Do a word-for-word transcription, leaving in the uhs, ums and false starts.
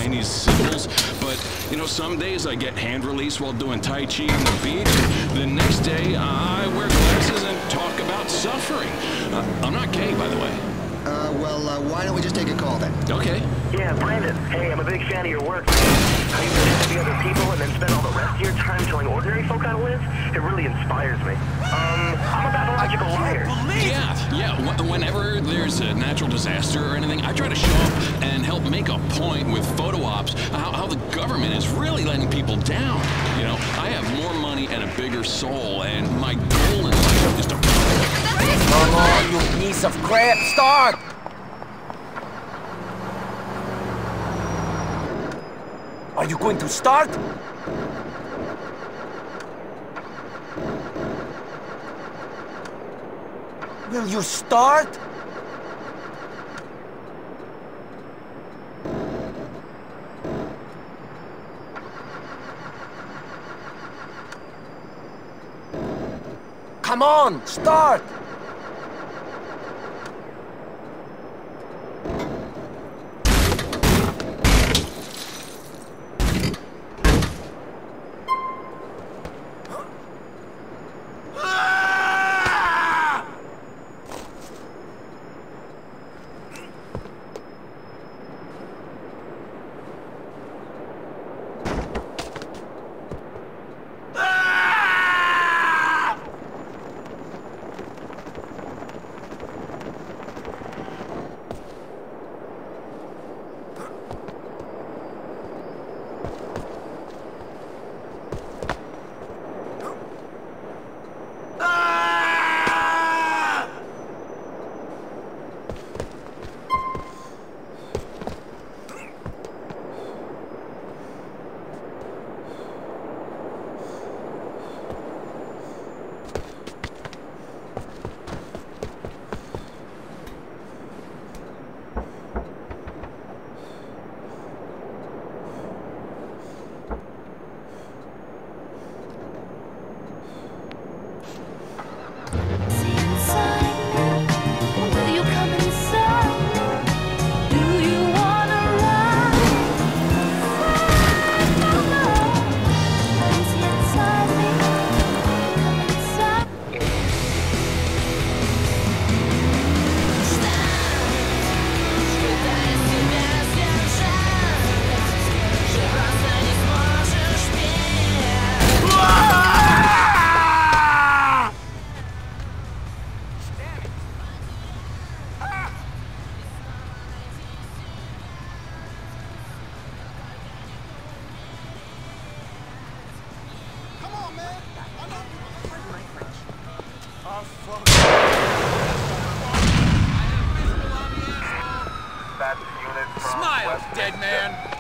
Chinese symbols, but, you know, some days I get hand released while doing Tai Chi on the beach. The next day, I wear glasses and talk about suffering. Uh, I'm not gay, by the way. Uh, well, uh, why don't we just take a call then? Okay. Yeah, Brandon. Hey, I'm a big fan of your work. How you pretend to be other people and then spend all the rest of your time telling ordinary folk how to live? It really inspires me. Um, I'm a pathological liar. Yeah, yeah. Wh whenever there's a natural disaster or anything, I try to show up and help make a point with photo ops how, how the government is really letting people down. You know, I have more money and a bigger soul, and my goal in life is to... Come on, you piece of crap! Start! Are you going to start? Will you start? Come on, start! Smile, dead man!